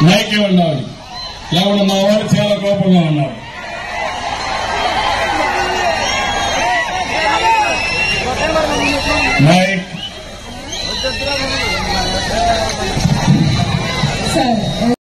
మైకే ఉండాలి, లేకుంటే మా వాడు చాలా కోపంగా ఉన్నాడు. మైక్